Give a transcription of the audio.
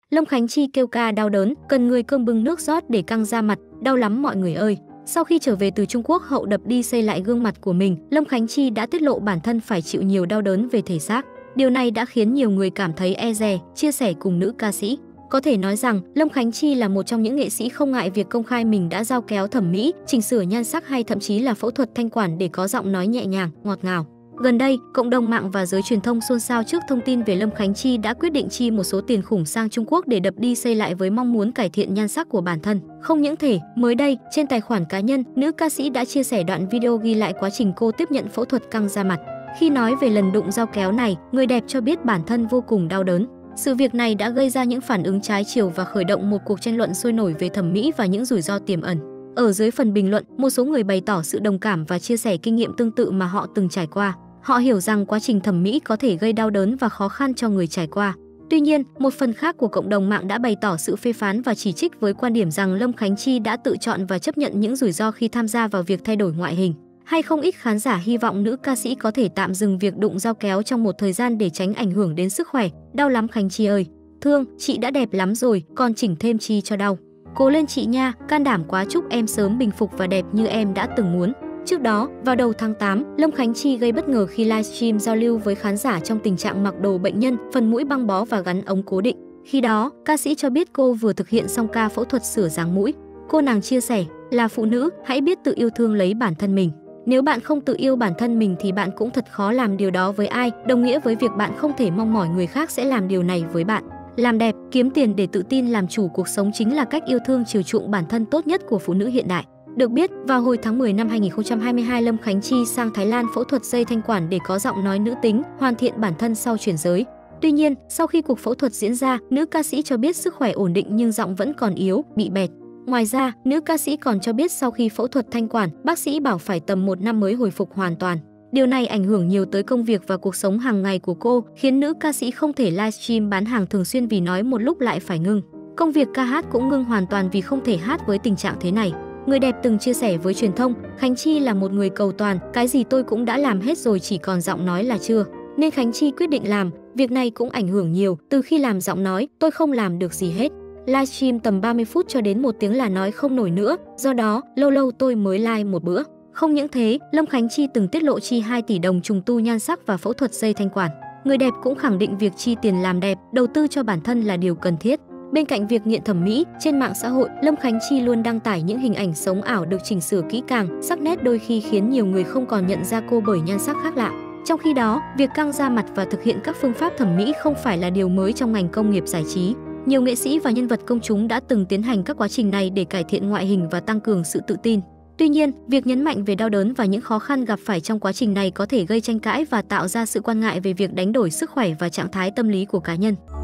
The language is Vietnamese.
Lâm Khánh Chi kêu ca đau đớn, cần người cơm bưng nước rót để căng da mặt, đau lắm mọi người ơi. Sau khi trở về từ Trung Quốc hậu đập đi xây lại gương mặt của mình, Lâm Khánh Chi đã tiết lộ bản thân phải chịu nhiều đau đớn về thể xác. Điều này đã khiến nhiều người cảm thấy e dè, chia sẻ cùng nữ ca sĩ. Có thể nói rằng, Lâm Khánh Chi là một trong những nghệ sĩ không ngại việc công khai mình đã dao kéo thẩm mỹ, chỉnh sửa nhan sắc hay thậm chí là phẫu thuật thanh quản để có giọng nói nhẹ nhàng, ngọt ngào. Gần đây, cộng đồng mạng và giới truyền thông xôn xao trước thông tin về Lâm Khánh Chi đã quyết định chi một số tiền khủng sang Trung Quốc để đập đi xây lại với mong muốn cải thiện nhan sắc của bản thân. Không những thế, mới đây, trên tài khoản cá nhân, nữ ca sĩ đã chia sẻ đoạn video ghi lại quá trình cô tiếp nhận phẫu thuật căng da mặt. Khi nói về lần đụng dao kéo này, người đẹp cho biết bản thân vô cùng đau đớn. Sự việc này đã gây ra những phản ứng trái chiều và khởi động một cuộc tranh luận sôi nổi về thẩm mỹ và những rủi ro tiềm ẩn. Ở dưới phần bình luận, một số người bày tỏ sự đồng cảm và chia sẻ kinh nghiệm tương tự mà họ từng trải qua. Họ hiểu rằng quá trình thẩm mỹ có thể gây đau đớn và khó khăn cho người trải qua. Tuy nhiên, một phần khác của cộng đồng mạng đã bày tỏ sự phê phán và chỉ trích với quan điểm rằng Lâm Khánh Chi đã tự chọn và chấp nhận những rủi ro khi tham gia vào việc thay đổi ngoại hình. Hay không ít khán giả hy vọng nữ ca sĩ có thể tạm dừng việc đụng dao kéo trong một thời gian để tránh ảnh hưởng đến sức khỏe. Đau lắm Khánh Chi ơi. Thương, chị đã đẹp lắm rồi, còn chỉnh thêm chi cho đau. Cố lên chị nha, can đảm quá, chúc em sớm bình phục và đẹp như em đã từng muốn. Trước đó, vào đầu tháng 8, Lâm Khánh Chi gây bất ngờ khi livestream giao lưu với khán giả trong tình trạng mặc đồ bệnh nhân, phần mũi băng bó và gắn ống cố định. Khi đó, ca sĩ cho biết cô vừa thực hiện xong ca phẫu thuật sửa dáng mũi. Cô nàng chia sẻ, là phụ nữ, hãy biết tự yêu thương lấy bản thân mình. Nếu bạn không tự yêu bản thân mình thì bạn cũng thật khó làm điều đó với ai, đồng nghĩa với việc bạn không thể mong mỏi người khác sẽ làm điều này với bạn. Làm đẹp, kiếm tiền để tự tin làm chủ cuộc sống chính là cách yêu thương chiều chuộng bản thân tốt nhất của phụ nữ hiện đại. Được biết, vào hồi tháng 10 năm 2022, Lâm Khánh Chi sang Thái Lan phẫu thuật dây thanh quản để có giọng nói nữ tính, hoàn thiện bản thân sau chuyển giới. Tuy nhiên, sau khi cuộc phẫu thuật diễn ra, nữ ca sĩ cho biết sức khỏe ổn định nhưng giọng vẫn còn yếu, bị bẹt. Ngoài ra, nữ ca sĩ còn cho biết sau khi phẫu thuật thanh quản, bác sĩ bảo phải tầm 1 năm mới hồi phục hoàn toàn. Điều này ảnh hưởng nhiều tới công việc và cuộc sống hàng ngày của cô, khiến nữ ca sĩ không thể livestream bán hàng thường xuyên vì nói một lúc lại phải ngưng. Công việc ca hát cũng ngưng hoàn toàn vì không thể hát với tình trạng thế này. Người đẹp từng chia sẻ với truyền thông, Khánh Chi là một người cầu toàn, cái gì tôi cũng đã làm hết rồi, chỉ còn giọng nói là chưa. Nên Khánh Chi quyết định làm, việc này cũng ảnh hưởng nhiều, từ khi làm giọng nói, tôi không làm được gì hết. Livestream tầm 30 phút cho đến 1 tiếng là nói không nổi nữa, do đó, lâu lâu tôi mới live một bữa. Không những thế, Lâm Khánh Chi từng tiết lộ chi 2 tỷ đồng trùng tu nhan sắc và phẫu thuật dây thanh quản. Người đẹp cũng khẳng định việc chi tiền làm đẹp, đầu tư cho bản thân là điều cần thiết. Bên cạnh việc nghiện thẩm mỹ, trên mạng xã hội, Lâm Khánh Chi luôn đăng tải những hình ảnh sống ảo được chỉnh sửa kỹ càng, sắc nét đôi khi khiến nhiều người không còn nhận ra cô bởi nhan sắc khác lạ. Trong khi đó, việc căng da mặt và thực hiện các phương pháp thẩm mỹ không phải là điều mới trong ngành công nghiệp giải trí. Nhiều nghệ sĩ và nhân vật công chúng đã từng tiến hành các quá trình này để cải thiện ngoại hình và tăng cường sự tự tin. Tuy nhiên, việc nhấn mạnh về đau đớn và những khó khăn gặp phải trong quá trình này có thể gây tranh cãi và tạo ra sự quan ngại về việc đánh đổi sức khỏe và trạng thái tâm lý của cá nhân.